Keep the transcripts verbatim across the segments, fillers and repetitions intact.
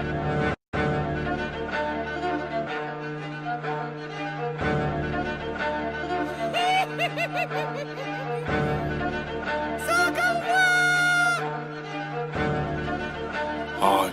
Alright.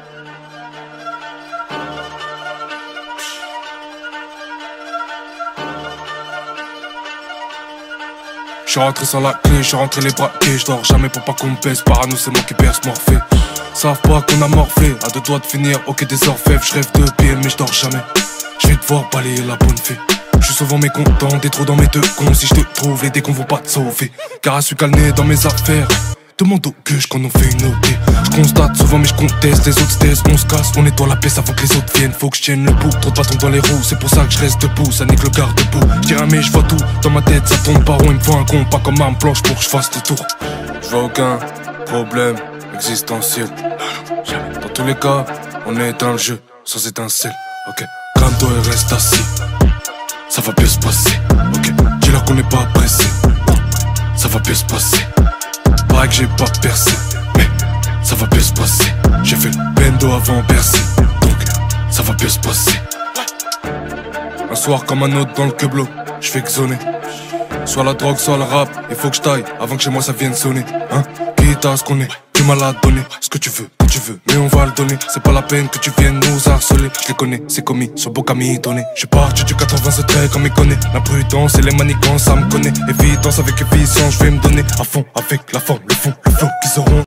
J'suis rentré sans la clé, j'suis rentré les braqués, j'dors jamais pour pas qu'on me baisse. Parano c'est moi qui perce morphée. Savent pas qu'on a morflé, à deux doigts de finir, ok des orfèvres. J'rêve de pied mais j'dors jamais. J'vais devoir balayer la bonne fée. J'suis souvent mécontent, des trous dans mes deux cons. Si j'te trouve, les décons vont pas te sauver. Car à celui calné dans mes affaires. Demande au gueux qu'on en fait une O T. J'constate souvent mais j'conteste. Les autres se taisent, on se casse, on nettoie la pièce avant que les autres viennent. Faut que j'tienne le bout, trop de bâtons dans les roues. C'est pour ça que j'reste debout, ça nique le garde-bout. J'dirais mais j'vois tout, dans ma tête ça tourne par rond. Il me faut un con, pas comme arme blanche pour que j'fasse le tour. J'vois aucun problème existentiel. Dans tous les cas, on est dans le jeu, sans étincelle. Ok, calme-toi et reste assis. Ça va bien se passer. Ok, dis-leur qu'on n'est pas pressé. Ça va bien se passer. Pareil que j'ai pas percé, mais ça va bien se passer. J'ai fait le bendo avant percé, donc ça va bien se passer. Un soir comme un autre dans le queublo, j'fais que zoner. Soit la drogue, soit le rap, il faut que j'taille avant que chez moi ça vienne sonner. Hein, quitte à ce qu'on est, du mal à donner. Ce que tu veux, quand tu veux, mais on va le donner. C'est pas la peine que tu viennes nous harceler. Je les connais, c'est commis, sur beau qu'à donné. J'suis parti du quatre-vingt-sept comme il connaît. La prudence et les manigances, ça me connaît. Évidence avec évidence, j'vais me donner à fond avec la forme, le fond, le flow qu'ils auront.